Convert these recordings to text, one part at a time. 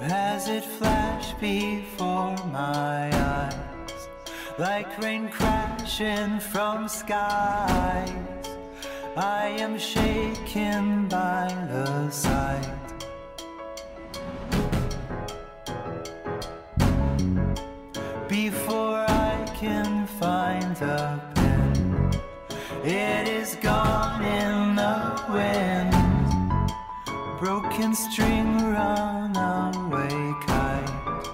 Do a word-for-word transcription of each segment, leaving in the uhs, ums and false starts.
as it flashed before my eyes, like rain crashing from skies. I am shaken by the sight. Before I can find a pen, it is gone in the wind. Broken string, runaway kite.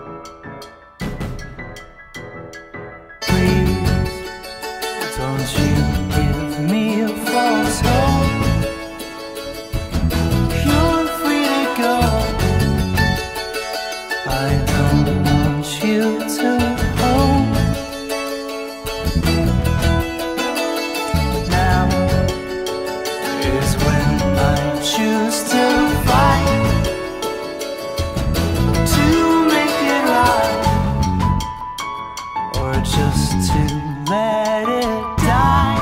Please, don't you give me a false hope. You're free to go. I don't want you to hope. Now is when I choose to fight, to make it right, or just to let it die.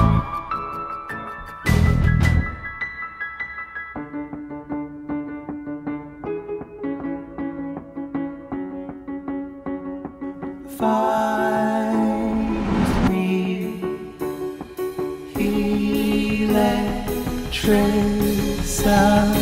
Find me electricity.